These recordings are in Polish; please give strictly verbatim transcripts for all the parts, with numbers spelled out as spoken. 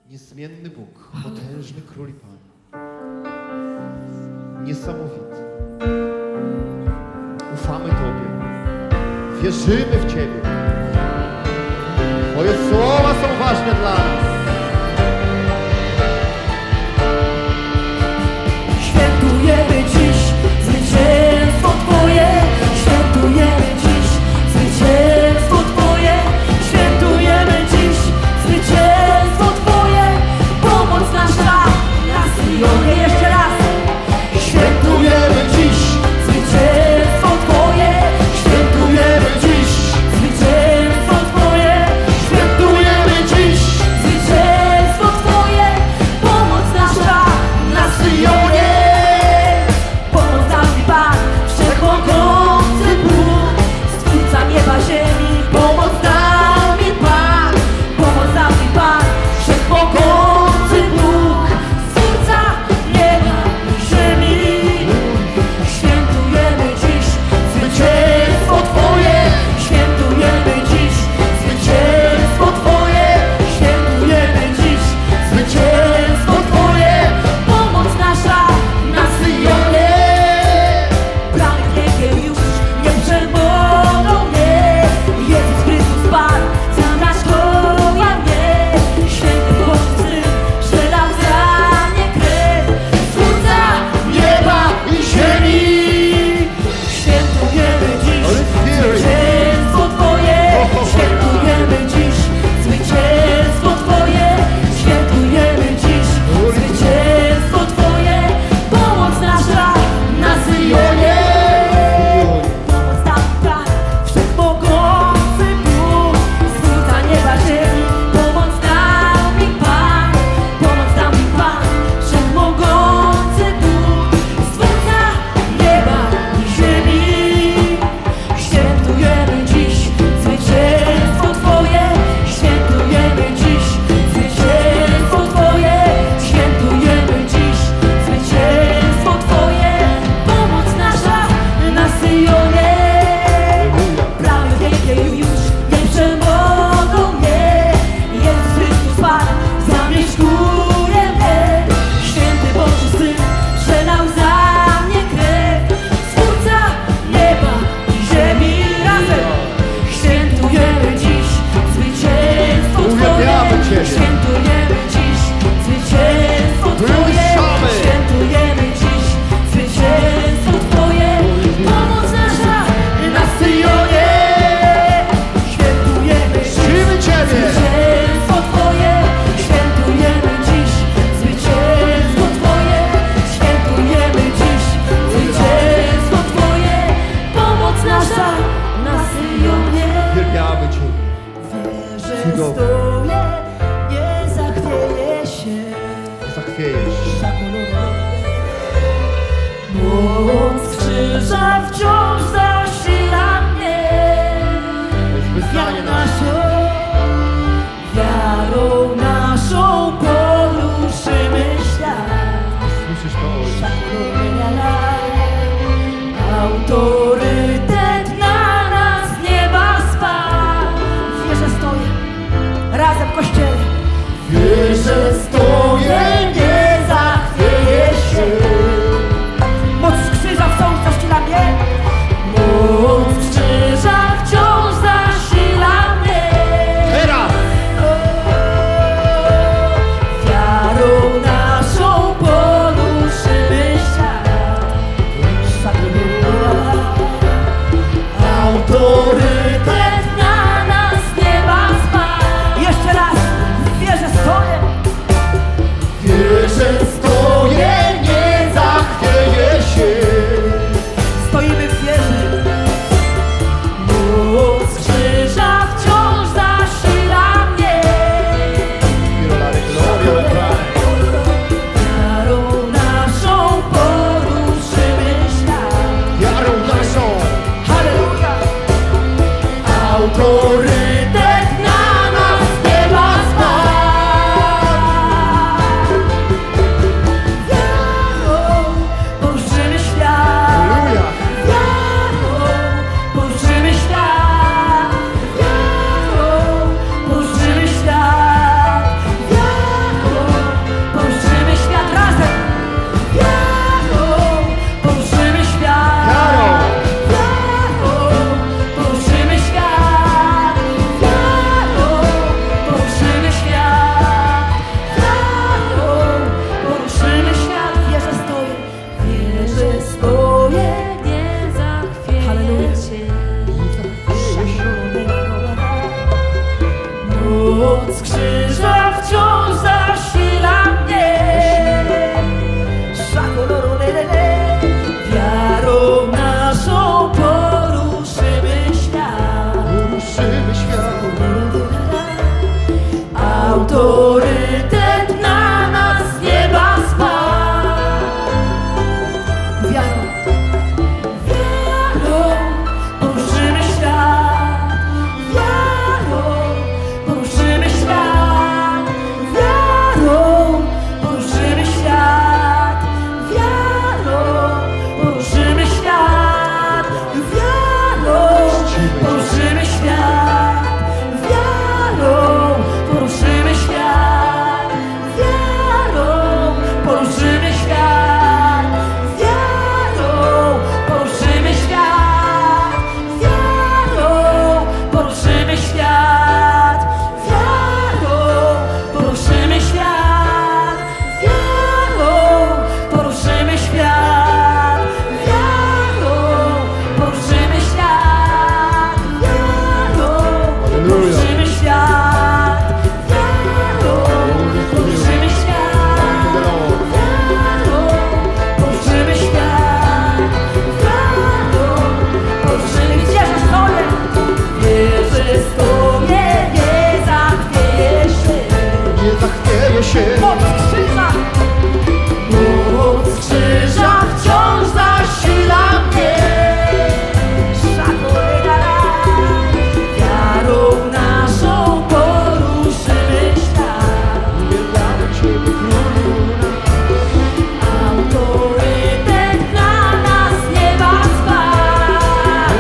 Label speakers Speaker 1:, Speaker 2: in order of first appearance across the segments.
Speaker 1: Niezmienny Bóg, potężny Król i Pan. Niesamowity. Ufamy Tobie. Wierzymy w Ciebie. Twoje słowa są ważne dla nas.
Speaker 2: Świętujemy dziś zwycięstwo Twoje. Świętujemy dziś zwycięstwo Twoje. Świętujemy dziś zwycięstwo Twoje. Pomoc nasza na Syjonie. Jeszcze raz. Świętujemy dziś zwycięstwo Twoje. Świętujemy dziś zwycięstwo Twoje. Świętujemy dziś zwycięstwo Twoje. Pomoc nasza na Syjonie. Pomoc nam i Pan, wszechmogący Bóg, Stwórca nieba, ziemi. Pomoc nam i Pan, pomoc nam i Pan, wszechmogący Bóg, Stwórca nieba i ziemi. Świętujemy dziś zwycięstwo Twoje. Świętujemy dziś zwycięstwo Twoje. Świętujemy dziś zwycięstwo Twoje. Pomoc nasza na Syjonie. Bramy piekieł już nie przemogą mnie. Jezus Chrystus Pan za nasz koła mnie. Święty Boży Syn przelał za mnie krew. Stwórca nieba i ziemi. Świętujemy dziś zwycięstwo Twoje. Świętujemy dziś zwycięstwo Twoje. Świętujemy dziś zwycięstwo Twoje. Pomoc nasza na Syjonie. Pomoc nam Pan, wszechmogący Bóg, Stwórca nieba, ziemi. Pomoc nam i Pan, pomoc nam i Pan, wszechmogący Bóg, Stwórca nieba i ziemi. Świętujemy dziś zwycięstwo Twoje. Świętujemy dziś zwycięstwo Twoje. Świętujemy dziś zwycięstwo Twoje. Pomoc nasza na Syjonie. Bramy piekieł już nie przemogą mnie. Jezus Chrystus Pan zamieszkuje mnie. Święty Boży Syn przelał za mnie krew. Stwórca nieba i ziemi. Razem świętujemy dziś zwycięstwo Twoje.
Speaker 1: Uwielbiamy Ciebie.
Speaker 2: Świętujemy dziś zwycięstwo Twoje.
Speaker 1: Wywyższamy.
Speaker 2: Świętujemy dziś zwycięstwo Twoje. Pomoc nasza na Syjonie. Świętujemy
Speaker 1: Czcimy Ciebie.
Speaker 2: zwycięstwo Twoje. Świętujemy dziś zwycięstwo Twoje. Świętujemy dziś zwycięstwo Twoje. Pomoc nasza na Syjonie.
Speaker 1: Uwielbiamy Ciebie.
Speaker 2: Wierzę,
Speaker 1: Cudownie.
Speaker 2: stoję, nie zachwieję się.
Speaker 1: Zachwiejesz się.
Speaker 2: Moc krzyża wciąż zasila mnie.
Speaker 1: To jest wyznanie
Speaker 2: Jak
Speaker 1: nasze.
Speaker 2: naszą, wiarą naszą poruszymy świat.
Speaker 1: Słyszysz to, Ojcze?
Speaker 2: Autorytet na nas z nieba spadł. Wierzę, stoję. Moc krzyża wciąż zasila mnie. Wiarą naszą poruszymy świat.
Speaker 1: Poruszymy świat.
Speaker 2: Autorytet na nas z nieba spadł. Wiarą, wiarą poruszymy świat. Wiarą poruszymy świat. Wiarą poruszymy świat. Wiarą poruszymy świat. Wiarą poruszymy świat. Wiarą poruszymy świat. Wiarą poruszymy świat. Wiarą poruszymy świat. Wiarą poruszymy świat. Wiarą poruszymy świat. Wiarą poruszymy świat. Wiarą poruszymy świat. Wiarą poruszymy świat. Wiarą poruszymy świat. Wiarą poruszymy świat. Wiarą poruszymy. Wierzysz w sobie? Wierzysz w sobie, nie zachwieje się.
Speaker 1: Nie zachwieje się.
Speaker 2: Moc krzyża, moc krzyża wciąż zasila mnie. Wiarą naszą poruszymy świat.
Speaker 1: Uwielbiamy Ciebie, Królu nasz.
Speaker 2: Autorytet na nas z nieba spadł.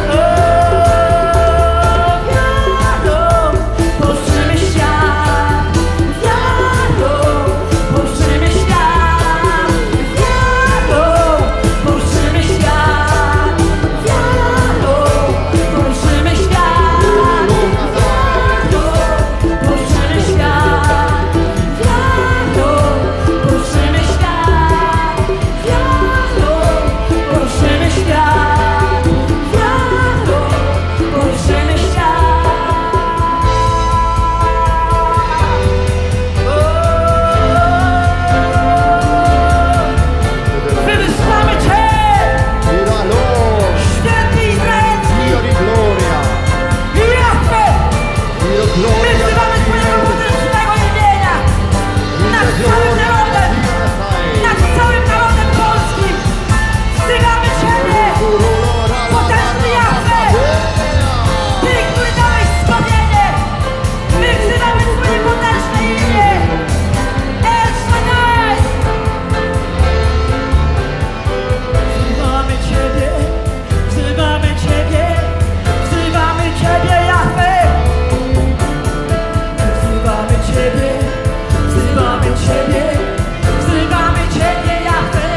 Speaker 2: Wiarą poruszymy świat. Wiarą poruszymy świat. Wiarą poruszymy świat. Wiarą poruszymy świat. Wiarą poruszymy świat. Wiarą poruszymy świat. Wiarą poruszymy świat. Wiarą poruszymy świat. Wywyższamy Cię,
Speaker 1: Mira Lord.
Speaker 2: święty Izraelski,
Speaker 1: Dio di gloria.
Speaker 2: Jahwe.
Speaker 1: Dio
Speaker 2: My
Speaker 1: gloria.
Speaker 2: wzywamy Twojego potężnego imienia nad całym narodem, nad całym narodem polskim. Wzywamy Ciebie, potężny Jahwe, Ty, który dałeś zbawienie. My wzywamy Twoje potężne imię, El Shaddai. Wzywamy Ciebie, wzywamy Ciebie, wzywamy Ciebie, Jahwe. Wzywamy Ciebie, wzywamy Ciebie, wzywamy Ciebie, Jahwe.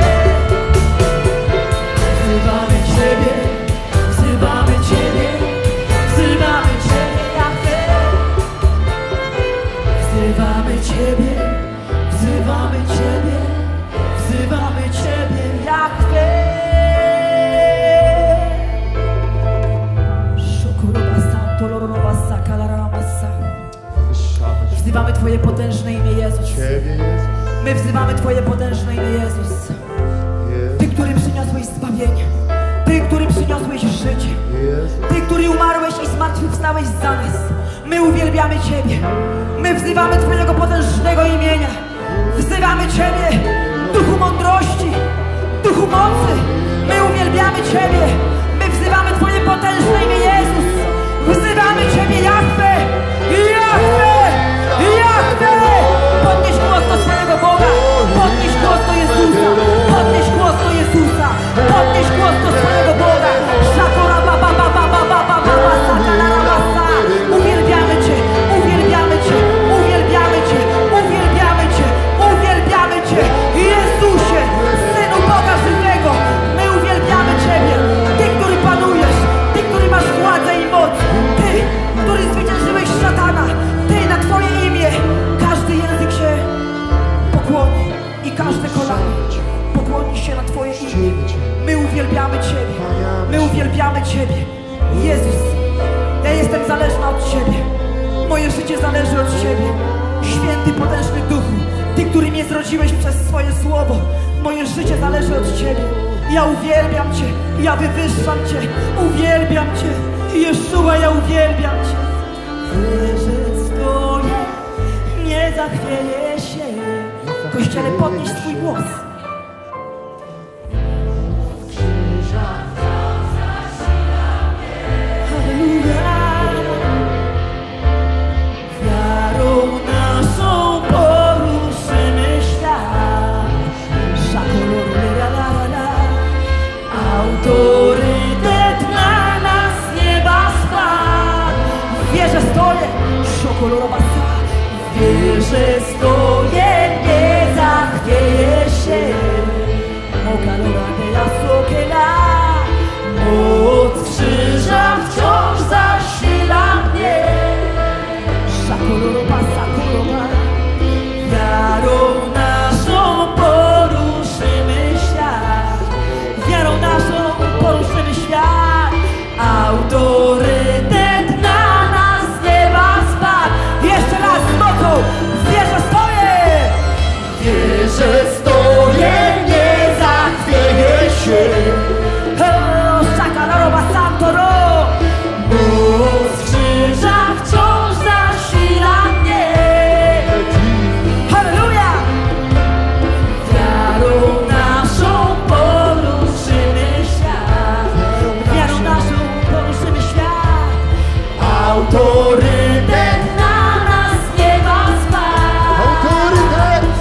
Speaker 2: Wzywamy Ciebie, wzywamy Ciebie, wzywamy Ciebie, Jahwe. Wzywamy Ciebie, wzywamy Ciebie, wzywamy Ciebie, Jahwe. Shukuru basanto loroba sakalara masa.
Speaker 1: Wywyższamy Cię.
Speaker 2: Wzywamy Twoje potężne imię, Jezus.
Speaker 1: Ciebie, Jezus.
Speaker 2: My wzywamy Twoje potężne imię, Jezus. Ty,
Speaker 1: Jezus.
Speaker 2: który przyniosłeś zbawienie. Ty, który przyniosłeś życie.
Speaker 1: Jezus.
Speaker 2: Ty, który umarłeś i zmartwychwstałeś za nas. My uwielbiamy Ciebie. My wzywamy Twojego potężnego imienia. Wzywamy Ciebie, Duchu mądrości, Duchu mocy. My uwielbiamy Ciebie. My wzywamy Twoje potężne imię, Jezus. Wzywamy Ciebie, Jahwe. Jahwe! Jahwe! Podnieś głos do swojego Boga. Podnieś głos do Jezusa. Podnieś głos do Jezusa. Podnieś głos do swojego Boga. Szakora ba ba ba ba ba ba ba ba ba sakanara basa. Uwielbiamy Cię, uwielbiamy Cię, uwielbiamy Cię, uwielbiamy Cię, uwielbiamy Cię. Jezusie, Synu Boga żywego, my uwielbiamy Ciebie. Ty, który panujesz, Ty, który masz władzę i moc. Ty, który zwyciężyłeś szatana. Ty, na Twoje imię każdy język się pokłoni i każde kolano pokłoni się na Twoje imię. My uwielbiamy Ciebie. My uwielbiamy Ciebie. Jezus, ja jestem zależna od Ciebie. Moje życie zależy od Ciebie. Święty, potężny Duchu, Ty, który mnie zrodziłeś przez swoje słowo. Moje życie zależy od Ciebie. Ja uwielbiam Cię, ja wywyższam Cię, uwielbiam Cię. Jeszua, ja uwielbiam Cię. Wierzę, stoję, nie zachwieję się. Kościele, podnieś swój głos. Halleluja. Wiarą naszą poruszymy świat. Autorytet na nas nieba spadł. Wierzę, stoję, szokolorowa sa. Wierzę, stoję, nie zachwieję się. Mokalora de la sokela. Moc krzyża wciąż zasila mnie. Szakolorowa, sakolowa. Wiarą naszą poruszymy świat. Wiarą naszą poruszymy świat. Autorytet na nas z nieba spadł. Jeszcze raz z mocą. Wierzę, stoję. Wierzę, stoję, nie zachwieję się. O, szakalorowa, santoro. Moc krzyża wciąż zasila mnie. Halleluja! Wiarą naszą poruszymy świat. Wiarą naszą poruszymy świat. Autorytet na nas z nieba spadł.
Speaker 1: Autorytet!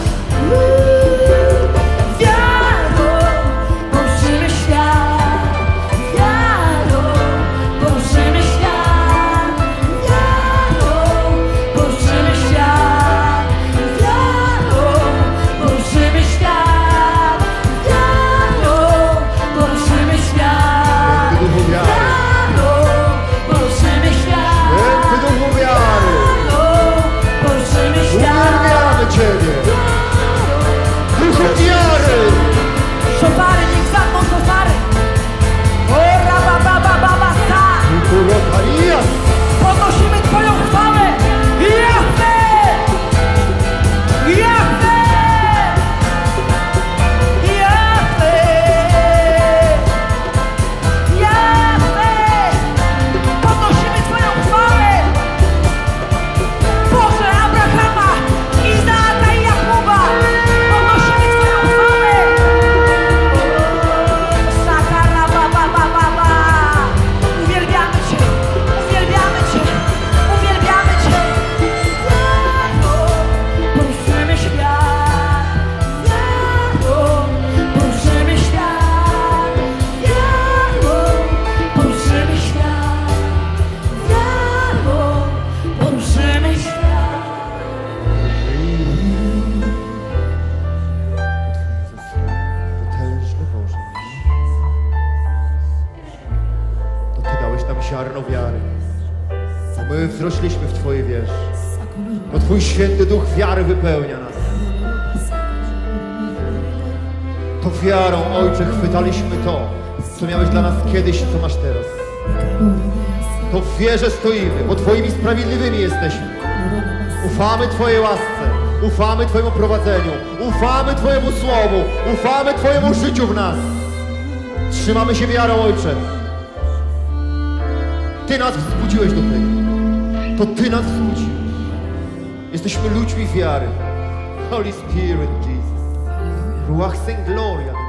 Speaker 2: Wiarą poruszymy świat. Wiarą poruszymy świat. Wiarą poruszymy świat. Wiarą poruszymy świat. Wiarą poruszymy świat.
Speaker 1: Duchu wiary.
Speaker 2: Wiarą poruszymy świat.
Speaker 1: Święty Duchu wiary.
Speaker 2: Wiarą poruszymy świat.
Speaker 1: Uwielbiamy Ciebie. Duchu wiary.
Speaker 2: Szofary, niech zamkną szofary. O, raba, baba, baba, sa.
Speaker 1: Duchu Rotarias.
Speaker 2: Podnosimy Twoją chwałę. Jahwe! Jahwe! Jahwe! Jahwe! Podnosimy Twoją chwałę. Boże Abrahama, Izaaka i Jakuba. Podnosimy Twoją chwałę. Sakara, baba, baba, baba. Uwielbiamy Cię, uwielbiamy Cię, uwielbiamy Cię. Wiarą poruszymy świat. Wiarą poruszymy świat. Wiarą poruszymy świat. Wiarą poruszymy świat.
Speaker 1: Potężny Boże. To Ty dałeś nam ziarno wiary. Bo my wzrośliśmy w Twojej wierze. Bo Twój święty Duch wiary wypełnia nas. To wiarą, Ojcze, chwytaliśmy to, co miałeś dla nas kiedyś i co masz teraz. To w wierze stoimy, bo Twoimi sprawiedliwymi jesteśmy. Ufamy Twojej łasce, ufamy Twojemu prowadzeniu, ufamy Twojemu słowu, ufamy Twojemu życiu w nas. Trzymamy się wiarą, Ojcze. Ty nas wzbudziłeś do tego. To Ty nas wzbudziłeś. Jesteśmy ludźmi wiary. Holy Spirit, Jesus. Ruach Saint Gloria.